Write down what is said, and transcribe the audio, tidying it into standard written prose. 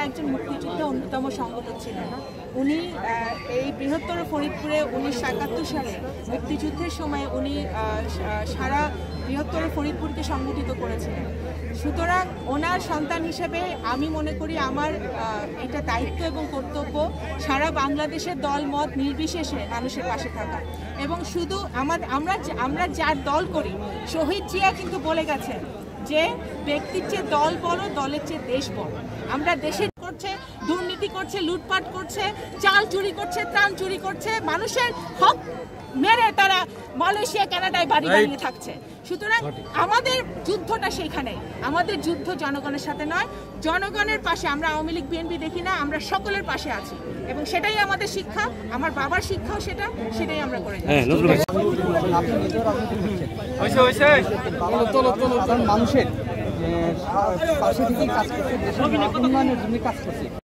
একজন মুক্তিযোদ্ধা অন্যতম সংগঠক ছিলেন। উনি এই বৃহত্তর ফরিদপুরে 1971 সালে মুক্তিযুদ্ধের সময় উনি সারা বৃহত্তর ফরিদপুরকে সংগঠিত করেছিলেন। সুতরাং ওনার সন্তান হিসেবে আমি মনে করি আমার এটা দায়িত্ব এবং কর্তব্য সারা বাংলাদেশের দল মত নির্বিশেষে মানুষের পাশে থাকা। এবং শুধু আমরা যার দল করি, শহীদ জিয়া কিন্তু বলে গেছেন যে ব্যক্তির চেয়ে দল বড়, দলের চেয়ে দেশ বড়। আমরা দেশে করছে, দুর্নীতি করছে, লুটপাট করছে, চাল চুরি করছে, ত্রাণ চুরি করছে, মানুষের হক মেরে তারা মালয়েশিয়া কানাডায় বাড়ি বানিয়ে থাকছে। সুতরাং আমাদের যুদ্ধটা সেখানে, আমাদের যুদ্ধ জনগণের সাথে নয়, জনগণের পাশে। আমরা আওয়ামী লীগ বিএনপি দেখি না, আমরা সকলের পাশে আছি এবং সেটাই আমাদের শিক্ষা, আমার বাবার শিক্ষাও সেটাই আমরা করে যাচ্ছি। মানুষের পাশে থেকে কাজ করছে, দেশের উন্নয়নের জন্য কাজ করছে।